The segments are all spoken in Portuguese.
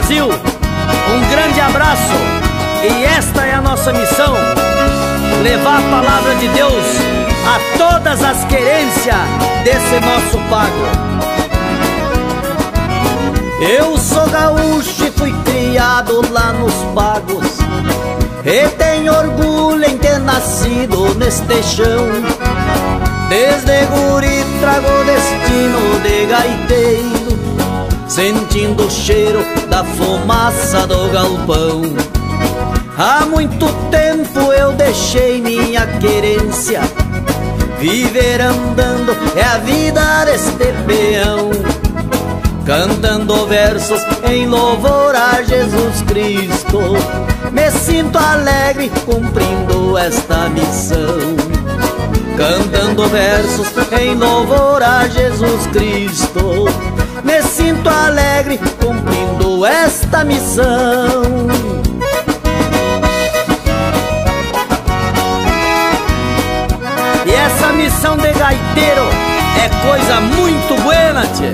Brasil, um grande abraço. E esta é a nossa missão: levar a palavra de Deus a todas as querências desse nosso pago. Eu sou gaúcho e fui criado lá nos pagos, e tenho orgulho em ter nascido neste chão. Desde guri trago o destino de gaiteiro, sentindo o cheiro da fumaça do galpão. Há muito tempo eu deixei minha querência, viver andando é a vida deste peão, cantando versos em louvor a Jesus Cristo. Me sinto alegre cumprindo esta missão, cantando versos em louvor a Jesus Cristo. Me sinto alegre cumprindo esta missão. E essa missão de gaiteiro é coisa muito buena, tchê.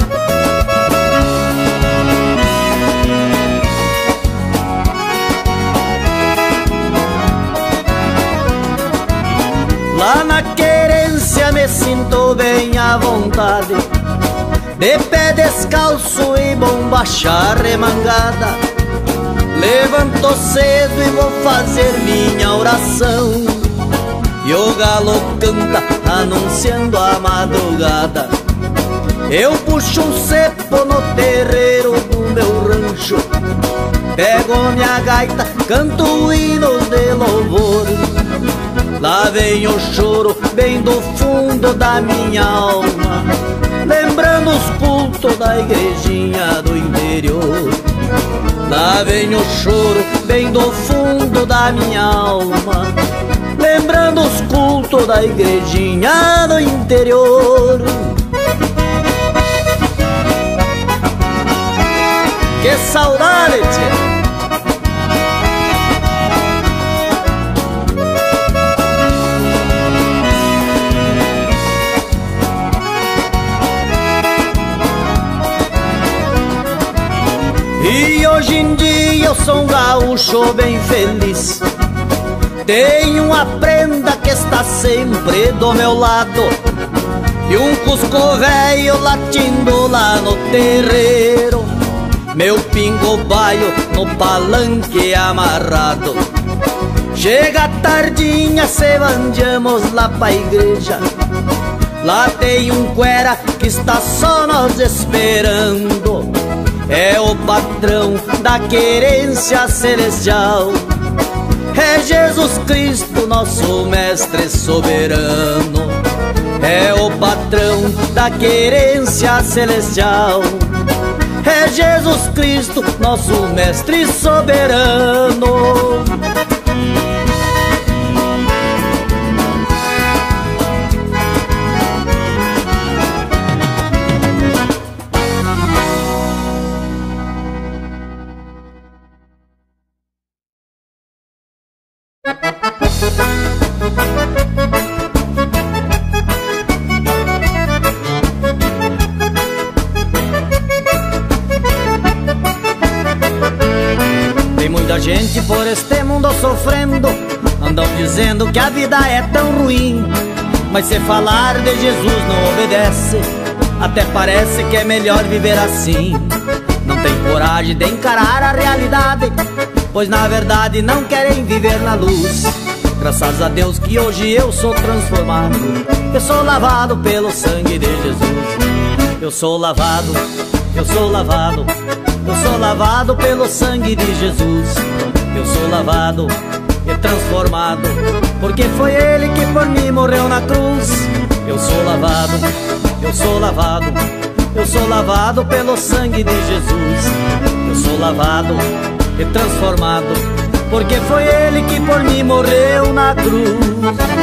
Lá na querência me sinto bem à vontade, de pé descalço e bombacha remangada. Levanto cedo e vou fazer minha oração, e o galo canta anunciando a madrugada. Eu puxo um cepo no terreiro do meu rancho, pego minha gaita, canto hinos de louvor. Lá vem o choro bem do fundo da minha alma, lembrando os cultos da igrejinha do interior. Lá vem o choro bem do fundo da minha alma, lembrando os cultos da igrejinha do interior. Que saudade, tia! E hoje em dia eu sou um gaúcho bem feliz, tenho uma prenda que está sempre do meu lado, e um cusco velho latindo lá no terreiro, meu pingo baio no palanque amarrado. Chega tardinha, se vandeamos lá pra igreja, lá tem um cuera que está só nos esperando. É o patrão da querência celestial, é Jesus Cristo, nosso mestre soberano. É o patrão da querência celestial, é Jesus Cristo, nosso mestre soberano. Tem muita gente por este mundo sofrendo, andam dizendo que a vida é tão ruim, mas se falar de Jesus não obedece, até parece que é melhor viver assim. Não tem coragem de encarar a realidade, pois na verdade não querem viver na luz. Graças a Deus que hoje eu sou transformado, eu sou lavado pelo sangue de Jesus. Eu sou lavado, eu sou lavado, eu sou lavado pelo sangue de Jesus. Eu sou lavado e transformado, porque foi Ele que por mim morreu na cruz. Eu sou lavado, eu sou lavado, eu sou lavado pelo sangue de Jesus. Eu sou lavado e transformado, porque foi Ele que por mim morreu na cruz.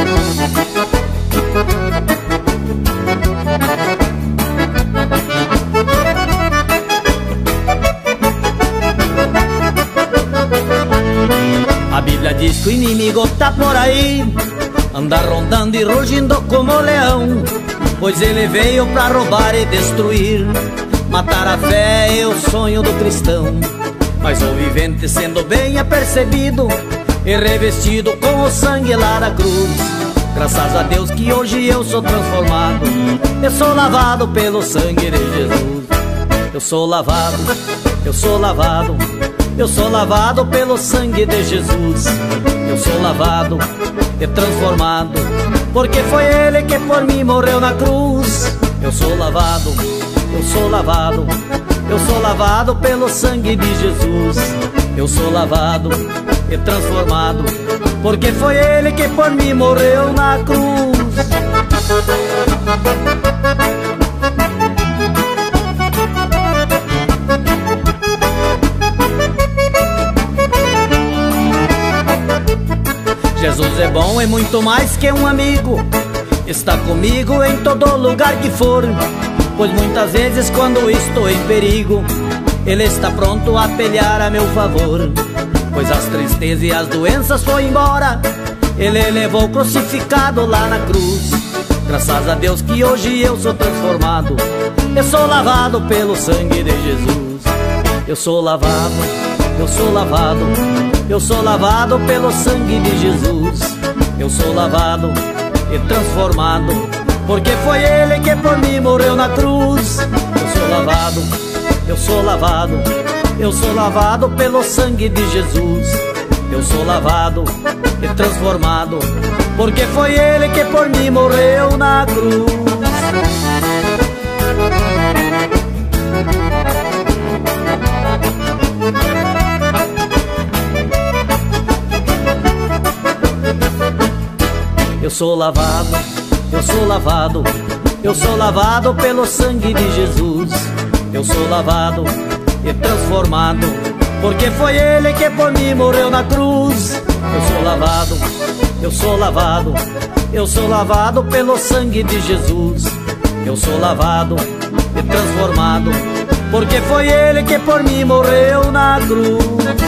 A Bíblia diz que o inimigo tá por aí, anda rondando e rugindo como leão, pois ele veio pra roubar e destruir, matar a fé e o sonho do cristão. mas o vivente sendo bem apercebido e revestido com o sangue lá da cruz. Graças a Deus que hoje eu sou transformado, eu sou lavado pelo sangue de Jesus. Eu sou lavado, eu sou lavado, eu sou lavado pelo sangue de Jesus. Eu sou lavado e transformado, porque foi Ele que por mim morreu na cruz. Eu sou lavado, eu sou lavado, eu sou lavado pelo sangue de Jesus. Eu sou lavado e transformado, porque foi Ele que por mim morreu na cruz. Jesus é bom e muito mais que um amigo, está comigo em todo lugar que for, pois muitas vezes quando estou em perigo, Ele está pronto a pelear a meu favor. Pois as tristezas e as doenças foi embora, Ele levou crucificado lá na cruz. Graças a Deus que hoje eu sou transformado, eu sou lavado pelo sangue de Jesus. Eu sou lavado, eu sou lavado, eu sou lavado pelo sangue de Jesus. Eu sou lavado e transformado, porque foi Ele que por mim morreu na cruz. Eu sou lavado, eu sou lavado, eu sou lavado pelo sangue de Jesus. Eu sou lavado e transformado, porque foi Ele que por mim morreu na cruz. Eu sou lavado, eu sou lavado, eu sou lavado pelo sangue de Jesus. Eu sou lavado e transformado, porque foi Ele que por mim morreu na cruz. Eu sou lavado, eu sou lavado, eu sou lavado pelo sangue de Jesus. Eu sou lavado e transformado, porque foi Ele que por mim morreu na cruz.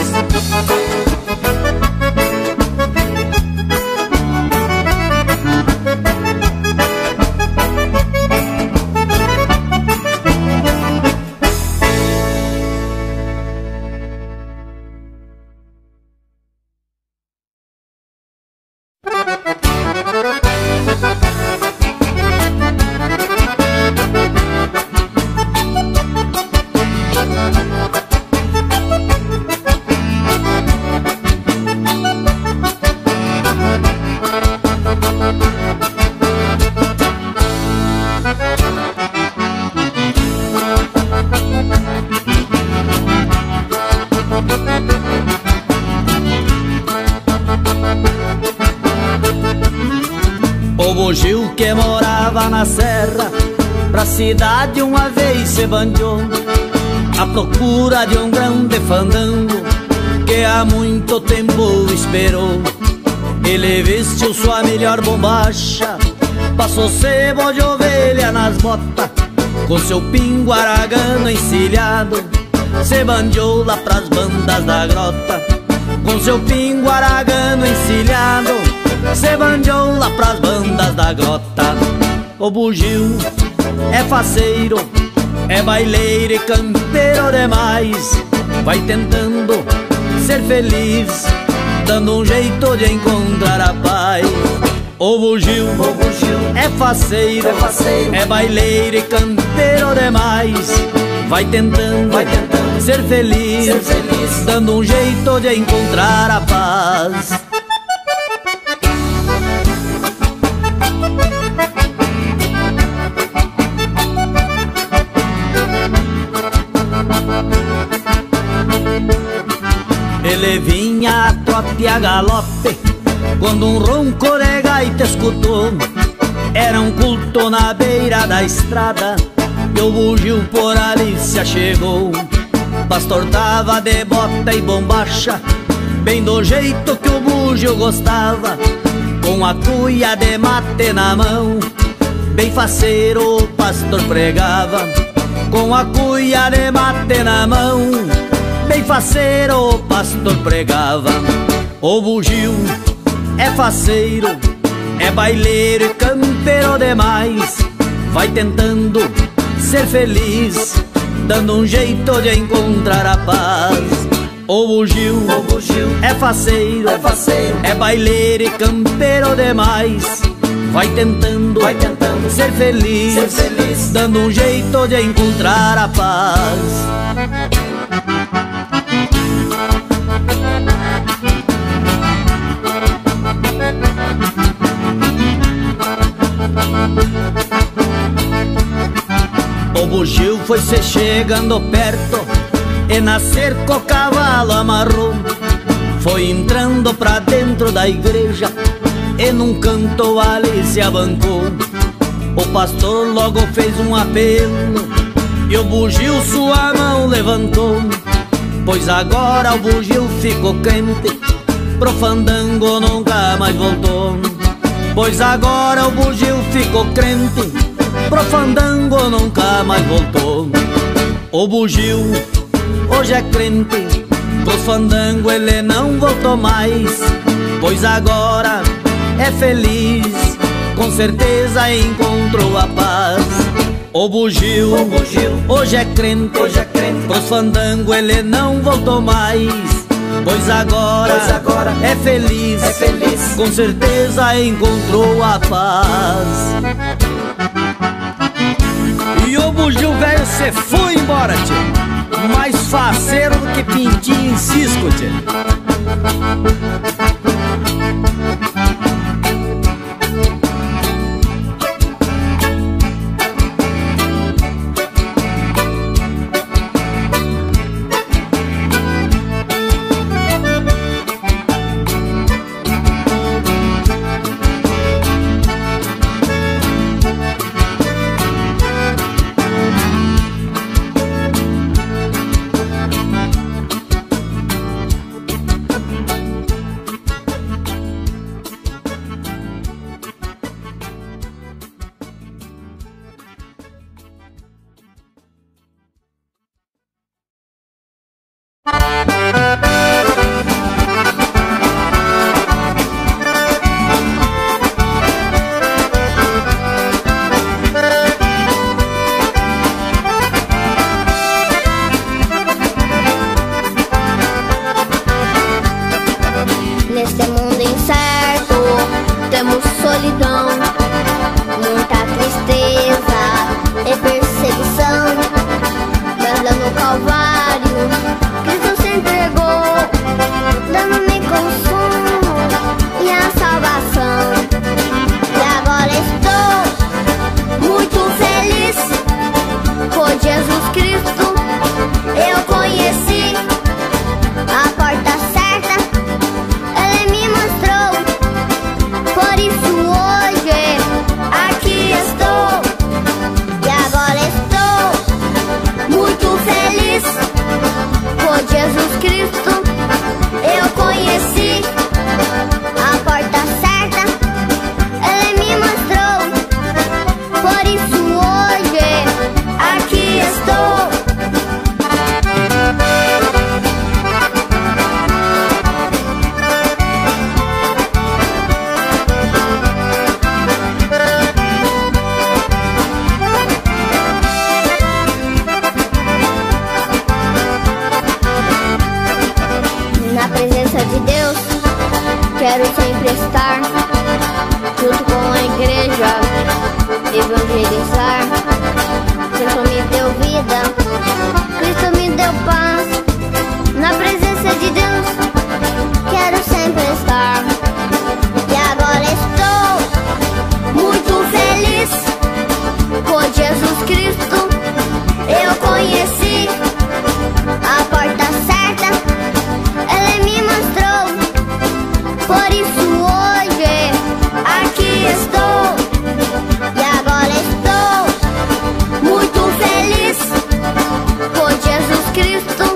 O bugio que morava na serra, pra cidade uma vez se bandiou, à procura de um grande fandango que há muito tempo esperou. Ele vestiu sua melhor bombacha, passou sebo de ovelha nas botas, com seu pinguaragano encilhado, se bandiou lá pras bandas da grota. Com seu pinguaragano encilhado, se bandiou lá pras bandas da grota. O bugio é faceiro, é baileiro e campeiro demais, vai tentando ser feliz, dando um jeito de encontrar a paz. O bugio é faceiro, é baileiro e campeiro demais, vai tentando ser feliz, dando um jeito de encontrar a paz. Ele vinha a trote e a galope, quando um ronco de gaita escutou. Era um culto na beira da estrada, e o bugio por ali se achegou. Pastor tava de bota e bombacha, bem do jeito que o bugio gostava, com a cuia de mate na mão, bem faceiro o pastor pregava. Com a cuia de mate na mão, bem faceiro o pastor pregava. O bugio é faceiro, é baileiro e campeiro demais, vai tentando ser feliz, dando um jeito de encontrar a paz. O bugio é faceiro, é baileiro e campeiro demais. Vai tentando ser feliz, dando um jeito de encontrar a paz. O bugio foi se chegando perto e na cerca o cavalo amarrou. Foi entrando pra dentro da igreja e num canto ali se abancou. O pastor logo fez um apelo e o bugio sua mão levantou. Pois agora o bugio ficou crente, pro fandango nunca mais voltou. Pois agora o bugio ficou crente, pro fandango nunca mais voltou. O bugio hoje é crente, pro fandango ele não voltou mais. Pois agora é feliz, com certeza encontrou a paz. O bugio hoje é crente, pros fandango ele não voltou mais. Pois agora é feliz, com certeza encontrou a paz. E o bugio velho se foi embora, tchê, mais faceiro do que pintinho em cisco, tchê. Neste mundo incerto temos solidão, muita tristeza e perseguição. Mas lá no Calvário Cristo se entregou, dando-me consumo e a salvação. E agora estou muito feliz, por Jesus Cristo eu conheci a porta certa. Ele me mostrou, por isso hoje aqui estou. E agora estou muito feliz, por Jesus Cristo eu conheci a porta certa. Ele me mostrou, por isso hoje aqui estou. Na presença de Deus quero sempre estar, junto com a igreja, evangelizar. Cristo me deu vida, Cristo me deu paz. Na presença de Deus quero sempre estar. E agora estou muito feliz, por Jesus Cristo eu conheci a porta certa. Ele me mostrou, por isso hoje aqui estou. E agora estou muito feliz, por Jesus Cristo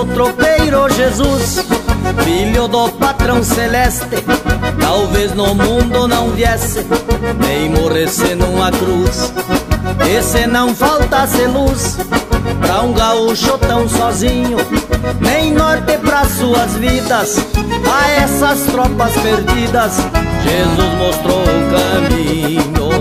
o tropeiro Jesus, filho do patrão celeste. Talvez no mundo não viesse, nem morresse numa cruz. E se não faltasse luz pra um gaúcho tão sozinho, nem norte pra suas vidas, a essas tropas perdidas Jesus mostrou o caminho.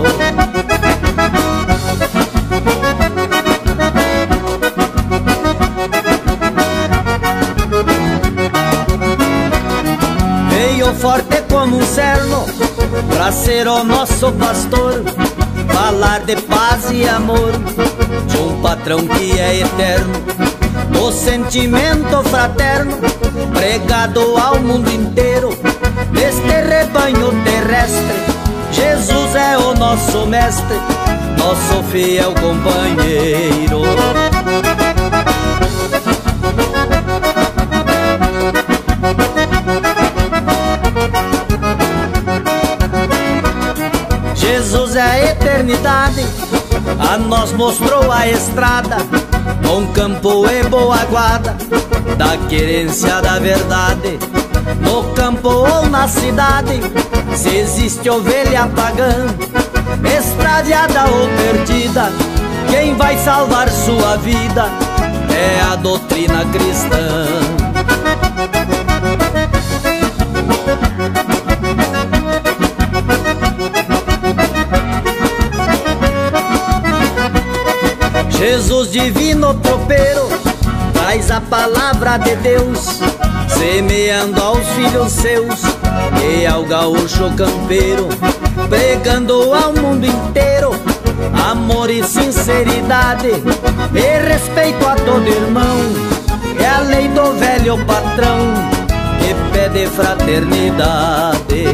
Veio forte como um cerno pra ser o nosso pastor, falar de paz e amor de um patrão que é eterno, o sentimento fraterno pregado ao mundo inteiro. Neste rebanho terrestre, Jesus é o nosso mestre, nosso fiel companheiro. Jesus é a eternidade, a nós mostrou a estrada, bom campo e boa guarda da querência da verdade. No campo ou na cidade, se existe ovelha pagã, extraviada ou perdida, quem vai salvar sua vida é a doutrina cristã. Jesus divino tropeiro traz a palavra de Deus, semeando aos filhos seus e ao gaúcho campeiro, pregando ao mundo inteiro amor e sinceridade e respeito a todo irmão. É a lei do velho patrão que pede fraternidade.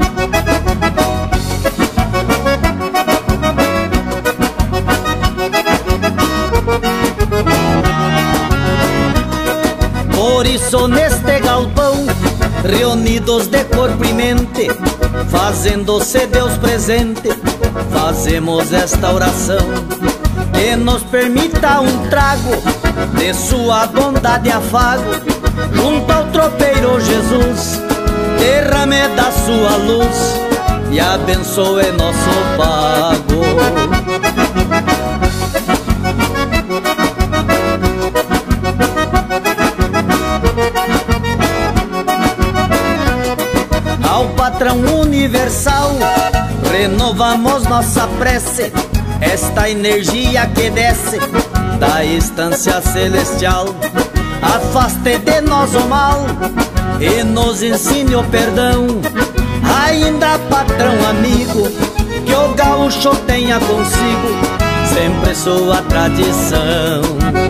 Por isso neste galpão, reunidos de corpo e mente, fazendo-se Deus presente, fazemos esta oração. Que nos permita um trago de sua bondade e afago, junto ao tropeiro Jesus, derrame da sua luz e abençoe nosso pago. Ao patrão universal, renovamos nossa prece, esta energia que desce da estância celestial. Afaste de nós o mal e nos ensine o perdão. Ainda patrão amigo, que o gaúcho tenha consigo sempre sua tradição.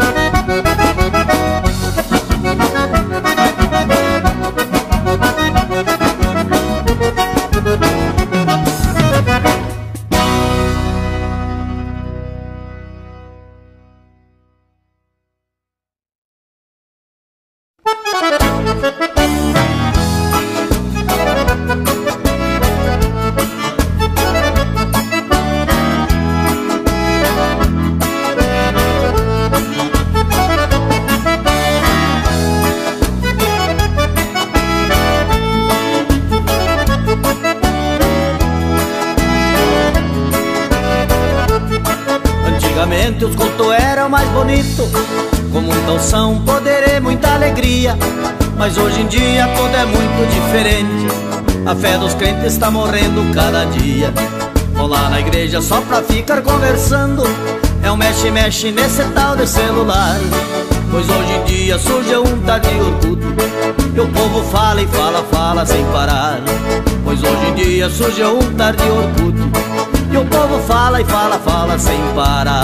Antigamente os cultos eram mais bonitos, com muita unção, poder e muita alegria. Mas hoje em dia tudo é muito diferente, a fé dos crentes está morrendo cada dia. Vão lá na igreja só pra ficar conversando, é um mexe-mexe nesse tal de celular. Pois hoje em dia surgiu um tal de Orkut, e o povo fala e fala, fala sem parar. Pois hoje em dia surgiu um tal de Orkut, e o povo fala e fala, fala sem parar.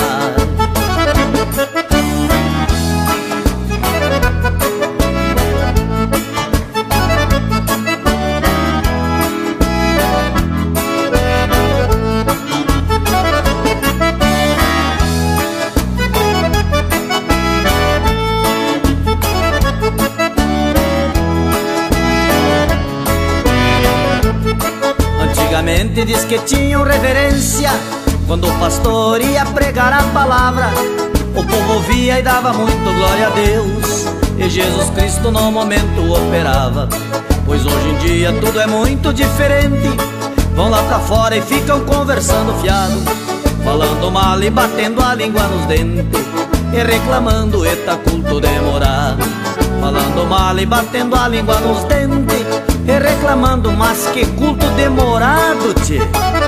Antigamente diz que tinham reverência quando o pastor ia pregar a palavra, o povo ouvia e dava muito glória a Deus. e Jesus Cristo no momento operava. Pois hoje em dia tudo é muito diferente. Vão lá pra fora e ficam conversando fiado, falando mal e batendo a língua nos dentes, e reclamando eta culto demorar. Falando mal e batendo a língua nos dentes, e reclamando, mas que culto demorado, tchê.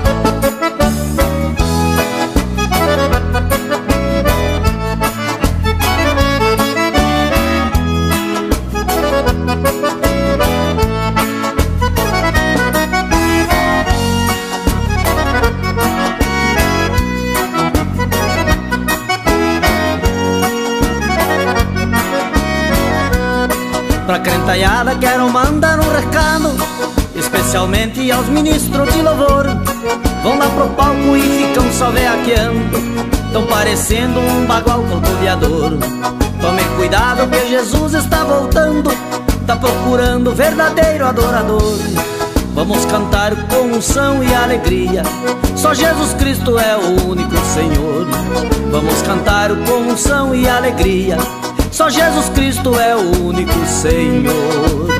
Pra crentaiada quero mandar um recado, especialmente aos ministros de louvor. Vão lá pro palco e ficam só veaqueando, tão parecendo um bagual corcoviador. Tomem cuidado que Jesus está voltando, tá procurando verdadeiro adorador. Vamos cantar com unção e alegria, só Jesus Cristo é o único Senhor. Vamos cantar com unção e alegria, só Jesus Cristo é o único Senhor.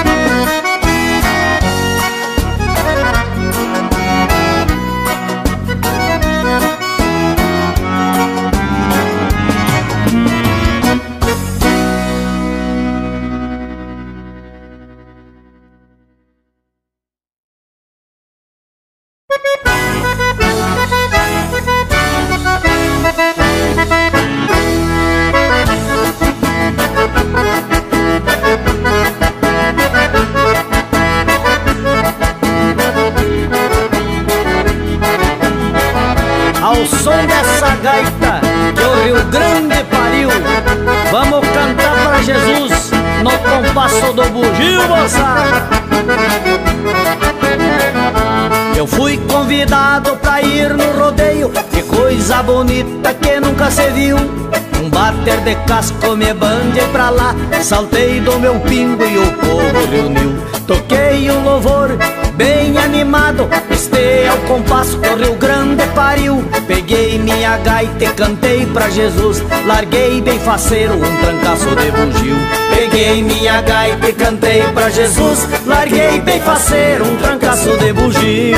Ao som dessa gaita que o Rio Grande pariu, vamos cantar pra Jesus no compasso do bugio, moçada. Eu fui convidado pra ir no rodeio, que coisa bonita que nunca se viu. Um bater de casco me bandei pra lá, saltei do meu pingo e o povo reuniu. Toquei um louvor bem animado, este é o compasso que o Rio Grande pariu. Peguei minha gaita e cantei pra Jesus, larguei bem faceiro um trancaço de bugio. Peguei minha gaita e cantei pra Jesus, larguei bem faceiro um trancaço de bugio.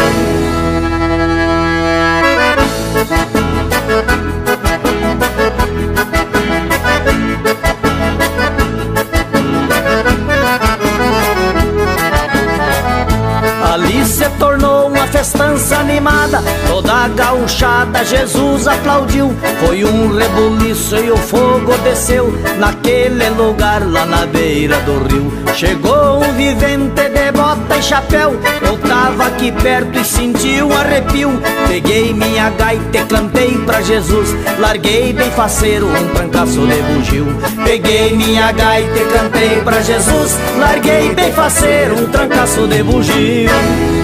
Ali se tornou uma festança animada, toda a gauchada Jesus aplaudiu. Foi um rebuliço e o fogo desceu naquele lugar lá na beira do rio. Chegou um vivente de bota e chapéu, eu tava aqui perto e senti um arrepio. Peguei minha gaita e cantei pra Jesus, larguei bem faceiro um trancaço de bugio. Peguei minha gaita e cantei pra Jesus, larguei bem faceiro um trancaço de bugio.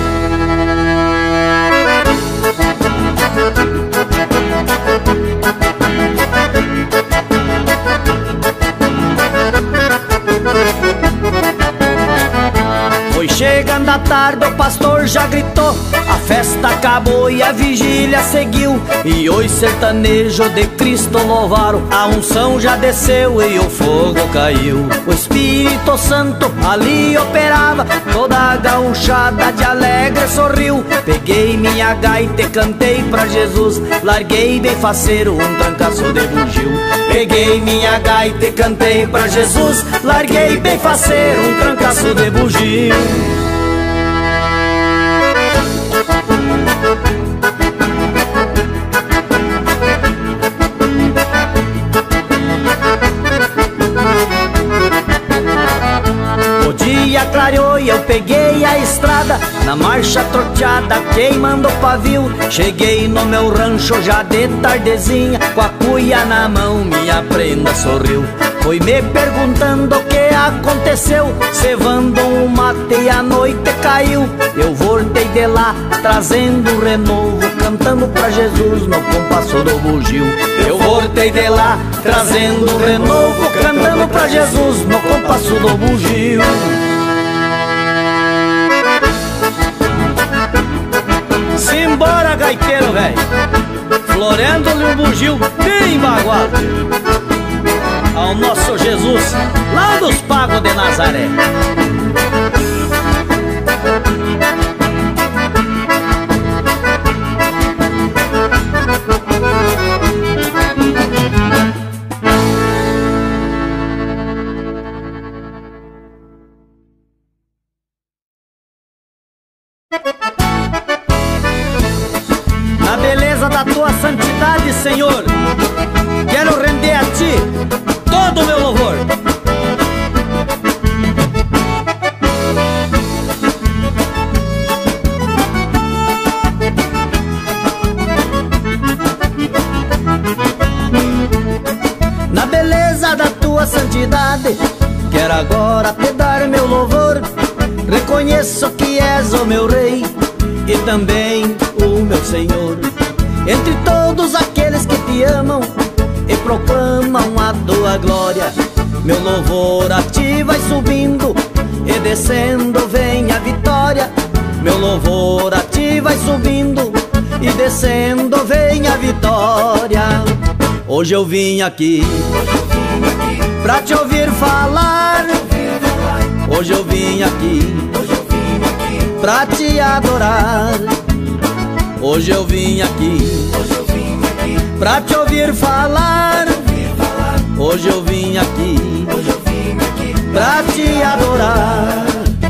Foi chegando a tarde, o pastor já gritou, a festa acabou e a vigília seguiu. E os sertanejos de Cristo louvaram, a unção já desceu e o fogo caiu. O Espírito Santo ali operava, toda a gauchada de alegre sorriu. Peguei minha gaita e cantei pra Jesus, larguei bem faceiro um trancaço de bugio. Peguei minha gaita e cantei pra Jesus, larguei bem faceiro um trancaço de bugio. O dia clareou e eu peguei a estrada, na marcha troteada, queimando o pavio. Cheguei no meu rancho já de tardezinha, com a cuia na mão, minha prenda sorriu. Foi me perguntando o que aconteceu, cevando um mate e a noite caiu. Eu voltei de lá, trazendo um renovo, cantando pra Jesus no compasso do bugio. Eu voltei de lá, trazendo um renovo, cantando pra Jesus no compasso do bugio. Simbora, gaiteiro velho, floreando-lhe um bugio bem baguado. ao nosso Jesus, lá dos Pagos de Nazaré. Na beleza da tua santidade, Senhor, quero render a ti todo o meu louvor. Na beleza da tua santidade, quero agora te dar meu louvor. Reconheço que és o meu Rei e também o meu Senhor. Entre todos aqueles que te amam e proclamam a tua glória, meu louvor a ti vai subindo e descendo vem a vitória. Meu louvor a ti vai subindo e descendo vem a vitória. Hoje eu vim aqui pra te ouvir falar. Hoje eu vim aqui pra te adorar. Hoje eu vim aqui pra te ouvir falar. Hoje eu vim aqui pra te adorar.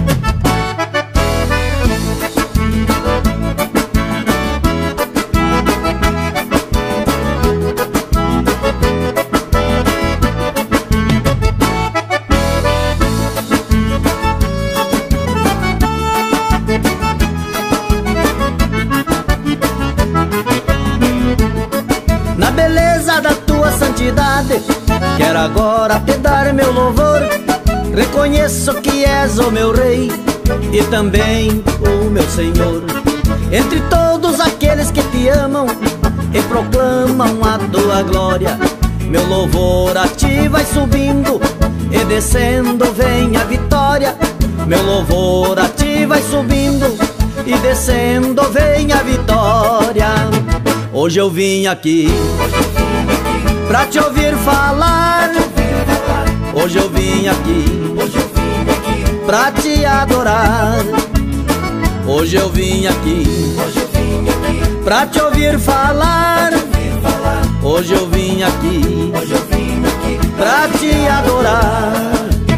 Na beleza da tua santidade, quero agora te dar meu louvor. Reconheço que és o meu Rei e também o meu Senhor. Entre todos aqueles que te amam e proclamam a tua glória, meu louvor a ti vai subindo e descendo vem a vitória. Meu louvor a ti vai subindo e descendo vem a vitória. Hoje eu vim aqui pra te ouvir falar. Hoje eu vim aqui pra te adorar. Hoje eu vim aqui pra te ouvir falar. Hoje eu vim aqui pra te adorar.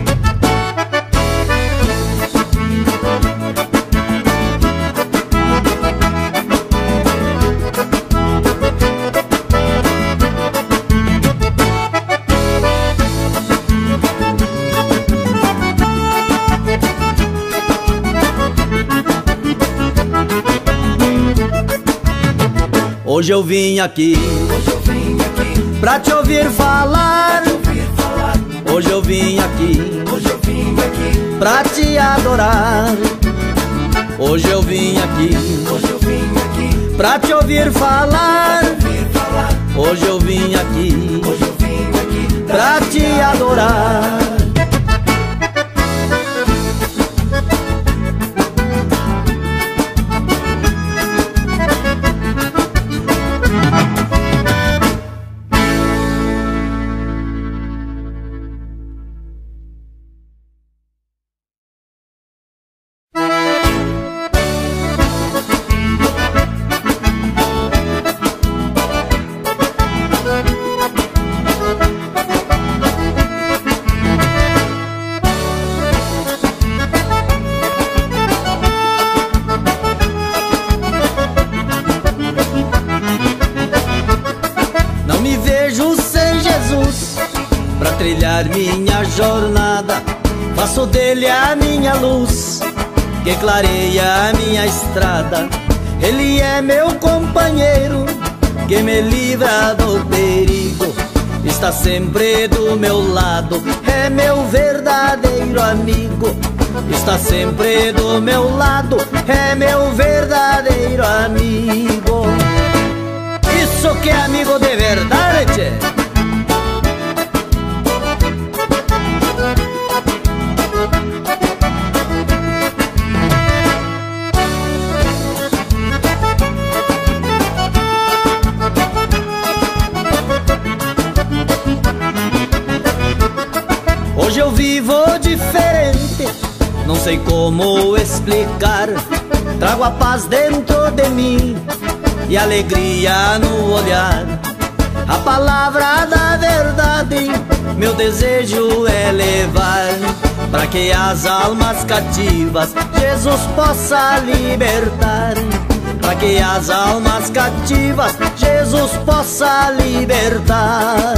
Hoje eu vim aqui pra te ouvir falar. Hoje eu vim aqui pra te adorar. Hoje eu vim aqui pra te ouvir falar. Hoje eu vim aqui pra te adorar. Trilhar minha jornada, faço dele a minha luz, que clareia a minha estrada. Ele é meu companheiro, que me livra do perigo, está sempre do meu lado, é meu verdadeiro amigo. Está sempre do meu lado, é meu verdadeiro amigo. Isso que é amigo de verdade, tchê. Hoje eu vivo diferente, não sei como explicar. Trago a paz dentro de mim e alegria no olhar. A palavra da verdade, meu desejo é levar, para que as almas cativas Jesus possa libertar. Para que as almas cativas Jesus possa libertar.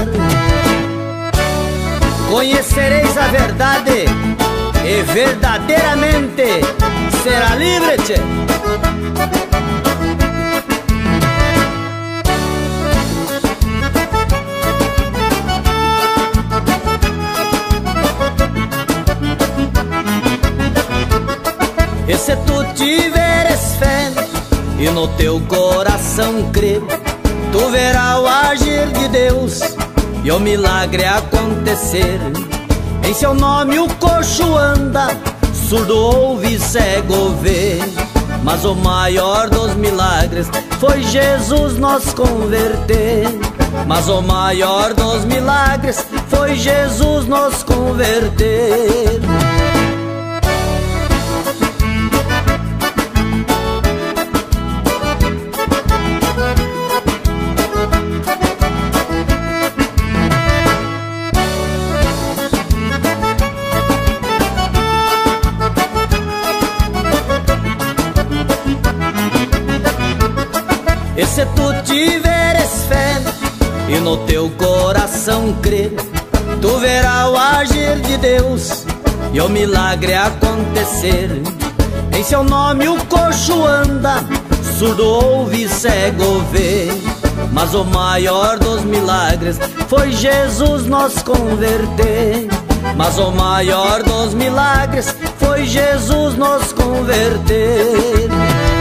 Conhecereis a verdade e verdadeiramente será livre, tchê. E se tu tiveres fé e no teu coração crer, tu verás o agir de Deus e o milagre acontecer. Em seu nome o coxo anda, surdo ouve, cego vê. Mas o maior dos milagres foi Jesus nos converter. Mas o maior dos milagres foi Jesus nos converter. E se tu tiveres fé e no teu coração crer, tu verás o agir de Deus e o milagre acontecer. Em seu nome o coxo anda, surdo ouve, cego vê. Mas o maior dos milagres foi Jesus nos converter. Mas o maior dos milagres foi Jesus nos converter.